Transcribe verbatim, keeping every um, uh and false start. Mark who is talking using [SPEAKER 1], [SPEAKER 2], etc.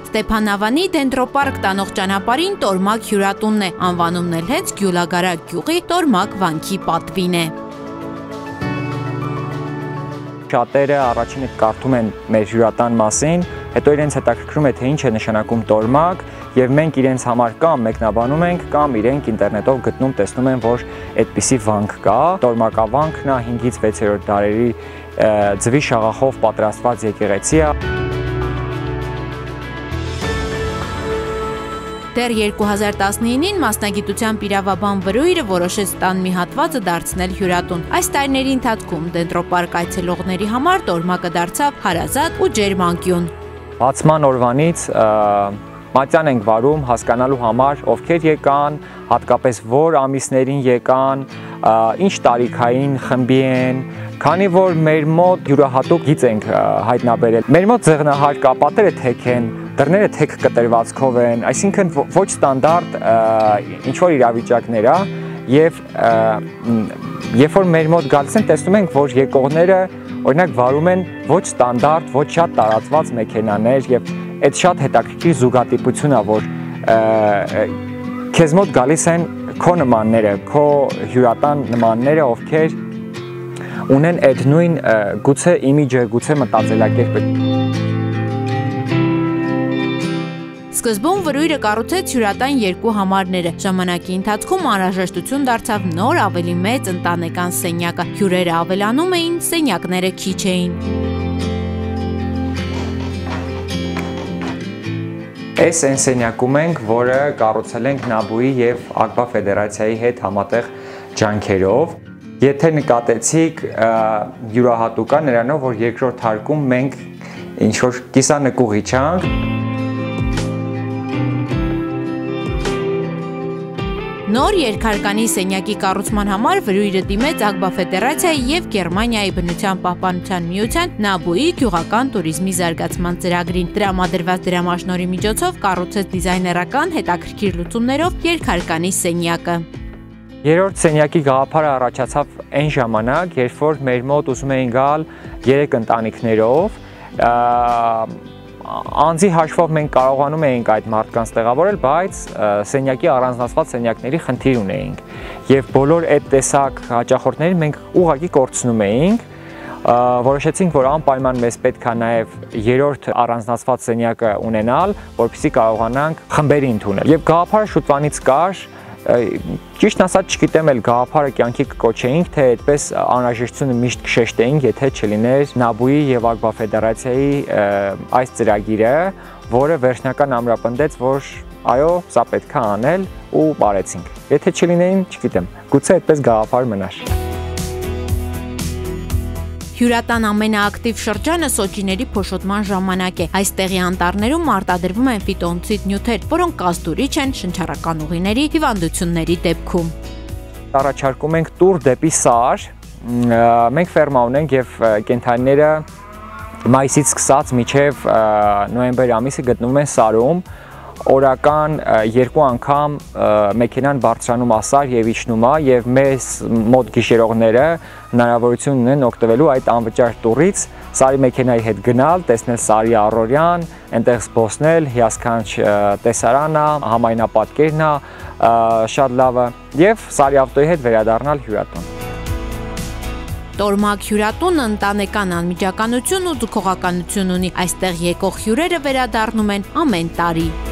[SPEAKER 1] Ստեփանավանի դենտրոպարկ տանող ճանապարհին Տորմակ հյուրատունն է, անվանումն էլ հենց Գյուղագարակ գյուղի Տորմակ վանքի պատվին է։
[SPEAKER 2] Շատերը առաջինը կարդում են մեր հյուրատան մասին, հետո իրենց հետաքրքրում է թե ինչ է նշանակում Տորմակ, եւ մենք իրենց համար կամ մեկնաբանում ենք, կամ իրենք ինտերնետով գտնում, տեսնում են, որ այդպիսի վանք կա։ Տորմակավանքն է հինգից վեցերորդ դարերի ձվի շաղախով պատրաստված եկեղեցի է։
[SPEAKER 1] Դեռ երկու հազար տասնինին մասնագիտությամբ իրավաբան Վրույրը որոշեց տան մի հատվածը դարձնել հյուրատուն։ Այս տարիների ընթացքում դենտրոպարկ այցելողների համար Տորմակը դարձավ հարազատ ու ջերմ անկյուն։
[SPEAKER 2] Բացման օրվանից մատյան ենք վարում հասկանալու համար, ովքեր եկան, հատկապես որ ամիսներին եկան, ինչ տարիքային խմբի են, քանի որ մեր մոտ յուրահատուկ գիծ ենք հայտնաբերել։ Մեր մոտ ձեղնահար կա, պատերը թեք են, դռները թեք կտրվածքով են, այսինքն ոչ ստանդարտ ինչ-որ իրավիճակներ է, եւ երբ որ մեր մոտ գալիս են, տեսնում ենք, որ եկողները օրինակ վարում են ոչ ստանդարտ, ոչ շատ տարածված մեքենաներ, եւ այդ շատ հետաքրքիր զուգատիպություն է, որ քեզ մոտ գալիս են քո նմանները, քո հյուրատան նմանները, ովքեր ունեն այդ նույն գուցե իմիջը, գուցե մտածելակերպը։
[SPEAKER 1] Սկզբում Վրույրը կառուցեց հյուրատան երկու համարները։ Ժամանակի ընթացքում անհրաժեշտություն դարձավ նոր ավելի մեծ ընտանեկան սենյակը։ Հյուրերը ավելանում էին, սենյակները քիչ էին։
[SPEAKER 2] Այս այն սենյակում ենք, որը կառուցել ենք ՆԱԲՈՒ-ի եւ ԱԿԲԱ ֆեդերացիայի հետ համատեղ ջանքերով։ Եթե նկատեցիք, յուրահատուկ է նրանով, որ երկրորդ հարկում մենք ինչ-որ կիսանկուղի չանք։
[SPEAKER 1] Նոր երկհարկանի սենյակի կառուցման համար Վրույրը դիմեց ԱԿԲԱ ֆեդերացիայի եւ Գերմանիայի բնության պահպանության միության ՆԱԲՈ-ի գյուղական տուրիզմի զարգացման ծրագրին։ Տրամադրված դրամաշնորհի միջոցով կառուցեց դիզայներական հետաքրքիր լուծումներով երկհարկանի սենյակը։
[SPEAKER 2] Երրորդ սենյակի գաղափարը առաջացավ այն ժամանակ, երբ որ մեր մոտ ուզում էին գալ երեք ընտանիքներով, անձի հաշվով մենք կարողանում էինք այդ մարդկանց տեղավորել, բայց սենյակի առանձնացված սենյակների խնդիր ունեինք, եւ բոլոր այդ տեսակ հաճախորդներին մենք ուղղակի կորցնում էինք, որոշեցինք, որ անպայման մեզ պետք է նաեւ երրորդ առանձնացված սենյակը ունենալ, որպեսզի կարողանանք խմբերի ընդունել։ Եվ գաղափարը շուտվանից կար, ճիշտն ասած չգիտեմ էլ գաղափարը կյանքի կկոչեինք, թե այդպես անհրաժեշտությունը միշտ կշեշտեինք, եթե չլիներ ՆԱԲՈ-ի եւ ԱԿԲԱ ֆեդերացիայի այս ծրագիրը, որը վերջնական ամրապնդեց, որ այո, սա պետք է անել ու բարեցինք։ Եթե չլինեին, չգիտեմ, գուցե այդպես գաղափար մնար։
[SPEAKER 1] Հյուրատան ամենաակտիվ շրջանը սոճիների փոշոտման ժամանակ է։ Այստեղի անտառներում արտադրվում են ֆիտոնցիդ նյութեր, որոնք կազդուրիչ են շնչառական ուղիների հիվանդությունների դեպքում։
[SPEAKER 2] Առաջարկում ենք տուր դեպի սար։ Մենք ֆերմա ունենք եւ կենդանիները մայիսից սկսած մինչեւ նոյեմբեր ամիսը գտնվում են սարում։ Օրական երկու անգամ մեքենան բարձրանում է սար եւ իջնում է, եւ մեզ մոտ գիշերողները հնարավորություն ունեն օգտվելու այդ անվճար տուրից, սարի մեքենայի հետ գնալ, տեսնել սարի առօրյան, այնտեղ զբոսնել, հիասքանչ տեսարանը, համայնապատկերն է, շատ լավը, եւ սարի ավտոյի հետ վերադառնալ հյուրատուն։
[SPEAKER 1] Տորմակ հյուրատունը ընտանեկան անմիջականություն ու ձգողականություն ունի։ Այստեղ եկող հյուրերը վերադառնում են ամեն տարի։